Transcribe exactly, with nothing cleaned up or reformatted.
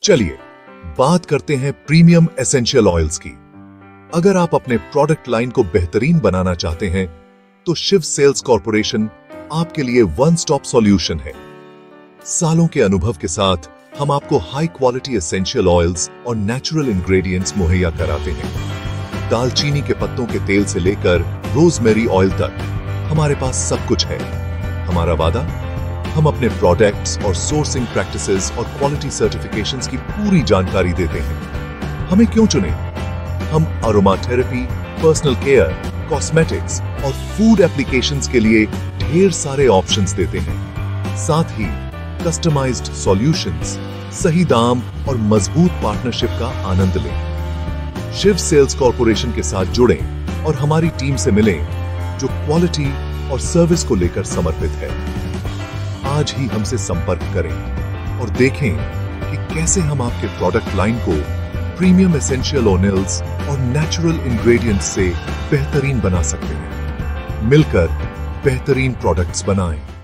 चलिए बात करते हैं प्रीमियम एसेंशियल ऑयल्स की। अगर आप अपने प्रोडक्ट लाइन को बेहतरीन बनाना चाहते हैं तो शिव सेल्स कॉर्पोरेशन आपके लिए वन स्टॉप सॉल्यूशन है। सालों के अनुभव के साथ हम आपको हाई क्वालिटी एसेंशियल ऑयल्स और नेचुरल इंग्रेडिएंट्स मुहैया कराते हैं। दालचीनी के पत्तों के तेल से लेकर रोजमेरी ऑयल तक हमारे पास सब कुछ है। हमारा वादा, हम अपने प्रोडक्ट्स और सोर्सिंग प्रैक्टिसेस और क्वालिटी सर्टिफिकेशंस की पूरी जानकारी देते हैं। हमें क्यों चुने? हम aromatherapy, personal care, cosmetics और फूड एप्लीकेशंस के लिए ढेर सारे ऑप्शंस देते हैं। साथ ही कस्टमाइज्ड सॉल्यूशंस, सही दाम और मजबूत पार्टनरशिप का आनंद लें। शिव सेल्स कॉर्पोरेशन के साथ जुड़ें और हमारी टीम से मिलें जो क्वालिटी और सर्विस को लेकर समर्पित है। आज ही हमसे संपर्क करें और देखें कि कैसे हम आपके प्रोडक्ट लाइन को प्रीमियम एसेंशियल ऑयल्स और नेचुरल इंग्रेडिएंट्स से बेहतरीन बना सकते हैं। मिलकर बेहतरीन प्रोडक्ट्स बनाएं।